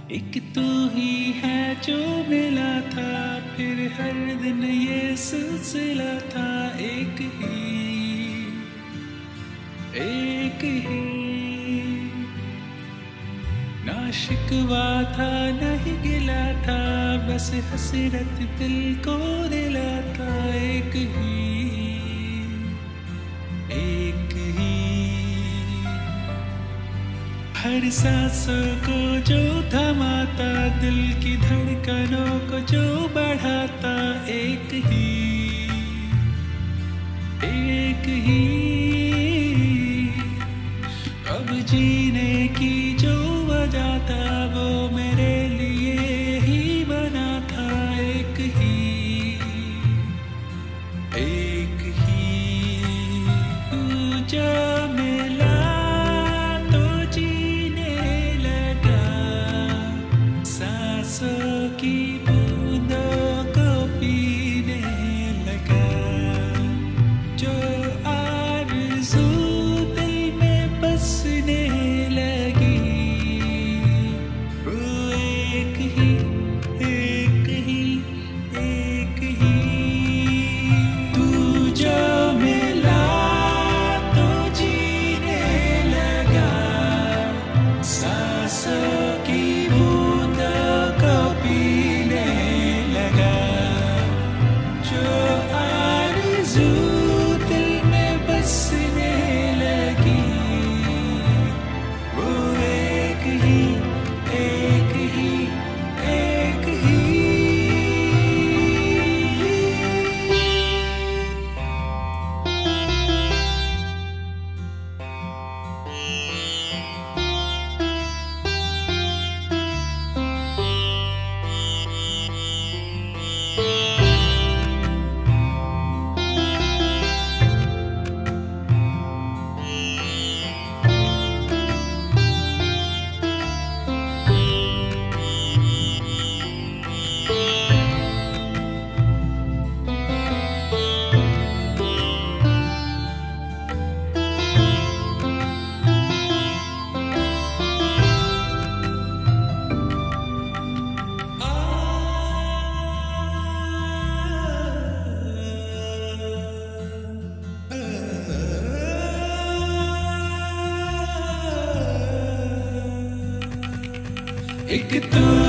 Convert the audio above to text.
एक तू ही है जो मिला था, फिर हर दिन ये सिलसिला था। एक ही ना शिकवा था ना ही गिला था, बस हसरत दिल को दिला था। एक ही हर सांसों को जो थमाता, दिल की धड़कनों को जो बढ़ाता। एक ही अब जीने की जो वजह था, वो मेरे लिए ही बना था। एक ही जो मिला तो जीने लगा, सांसों की बूंदों को पीने लगा। जो आरज़ू दिल में बसने लगी, वो एक ही तू जो मिला तो जीने लगा, सांसों की बूंदों को पीने लगा। जो आरज़ू दिल में बसने लगी, वो एक ही एक तू